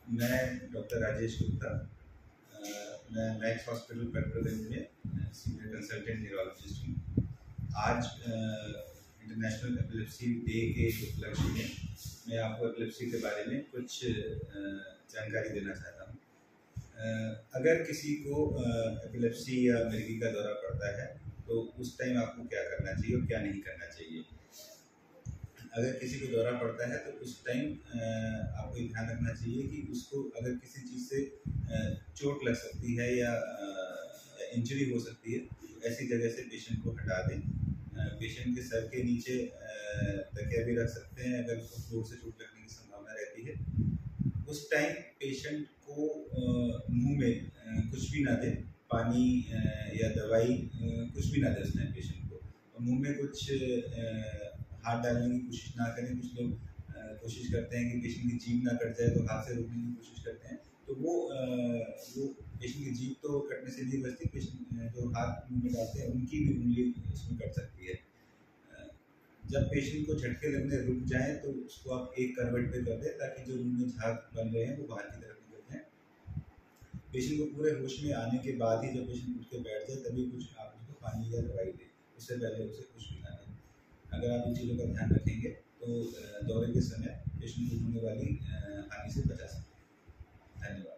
मैं डॉक्टर राजेश गुप्ता, मैं max hospital पटपर्गंज में सीनियर कंसल्टेंट न्यूरोलॉजिस्ट हूँ। आज इंटरनेशनल एपिलेप्सी डे के उपलक्ष्य में मैं आपको एपिलेप्सी के बारे में कुछ जानकारी देना चाहता हूँ। अगर किसी को एपिलेप्सी या मिर्गी का दौरा पड़ता है तो उस टाइम आपको क्या करना चाहिए और क्या नहीं करना चाहिए। अगर किसी को दौरा पड़ता है तो उस टाइम आपको ये ध्यान रखना चाहिए कि उसको अगर किसी चीज़ से चोट लग सकती है या इंजरी हो सकती है तो ऐसी जगह से पेशेंट को हटा दें। पेशेंट के सर के नीचे तकिया भी रख सकते हैं अगर उसको फ्लोर से चोट लगने की संभावना रहती है। उस टाइम पेशेंट को मुंह में कुछ भी ना दें, पानी या दवाई कुछ भी ना दें उस टाइम पेशेंट को। और मुंह में कुछ हाथ डालने की कोशिश ना करें। कुछ लोग कोशिश करते हैं कि पेशेंट की जीभ ना कट जाए तो हाथ से रोकने की कोशिश करते हैं, तो वो पेशेंट की जीभ तो कटने से नहीं बचती, पेशेंट जो हाथ मुंह में डालते हैं उनकी भी उंगली इसमें कट सकती है। जब पेशेंट को झटके लगने रुक जाए तो उसको आप एक करवट पे कर दें ताकि जो मुंह में झाग बन रहे हैं वो बाहर की तरफ निकल जाए। पेशेंट को पूरे होश में आने के बाद ही जब पेशेंट उठ के बैठ जाए तभी कुछ आप उसको पानी या दवाई दें, उससे पहले उसे कुछ भी ना दें। अगर आप इन चीज़ों का ध्यान रखेंगे तो दौरे के समय पेशेंट को होने वाली हानि से बचा सकते हैं। धन्यवाद।